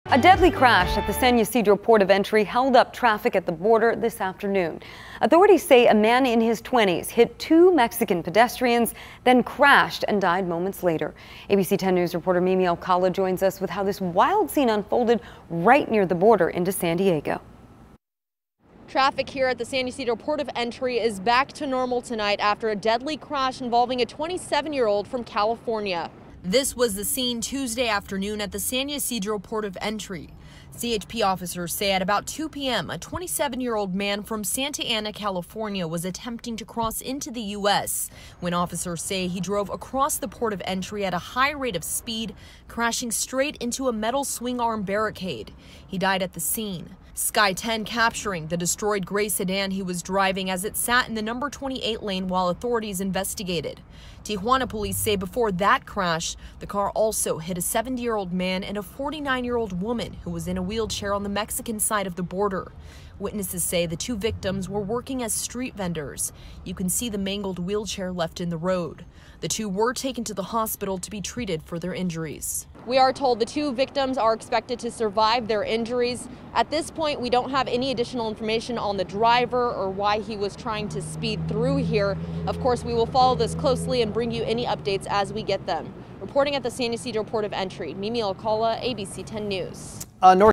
A deadly crash at the San Ysidro port of entry held up traffic at the border this afternoon. Authorities say a man in his 20s hit two Mexican pedestrians, then crashed and died moments later. ABC 10 News reporter Mimi Alcala joins us with how this wild scene unfolded right near the border into San Diego. Traffic here at the San Ysidro port of entry is back to normal tonight after a deadly crash involving a 27-year-old from California. This was the scene Tuesday afternoon at the San Ysidro port of entry. CHP officers say at about 2 p.m., a 27-year-old man from Santa Ana, California was attempting to cross into the U.S. when officers say he drove across the port of entry at a high rate of speed, crashing straight into a metal swing arm barricade. He died at the scene. Sky 10 capturing the destroyed gray sedan he was driving as it sat in the number 28 lane while authorities investigated. Tijuana police say before that crash, the car also hit a 70-year-old man and a 49-year-old woman who was in a wheelchair on the Mexican side of the border. Witnesses say the two victims were working as street vendors. You can see the mangled wheelchair left in the road. The two were taken to the hospital to be treated for their injuries. We are told the two victims are expected to survive their injuries. At this point, we don't have any additional information on the driver or why he was trying to speed through here. Of course, we will follow this closely and bring you any updates as we get them. Reporting at the San Ysidro port of entry, Mimi Alcala, ABC 10 News.